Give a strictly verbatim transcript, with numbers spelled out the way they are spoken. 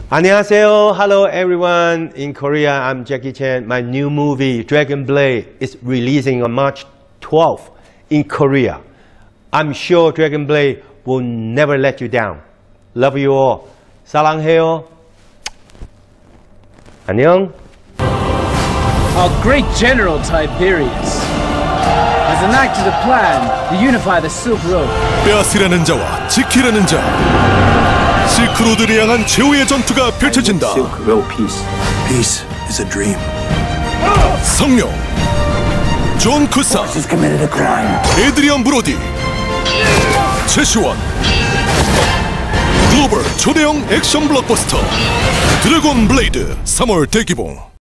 안녕하세요. Hello everyone. In Korea, I'm Jackie Chan. My new movie, Dragon Blade, is releasing on March twelfth in Korea. I'm sure Dragon Blade will never let you down. Love you all. 사랑해요. 안녕. Our great general Tiberius has enacted a plan to unify the Silk Road. 빼앗으려는 자와 지키려는 자. 실크로드를 향한 최후의 전투가 펼쳐진다. Silk Road peace. Peace is a dream. 성룡, 존 쿠사, Has committed a crime. 에드리언 브로디, 최시원. 글로벌 초대형 액션 블록버스터 드래곤 블레이드 삼월 대기봉.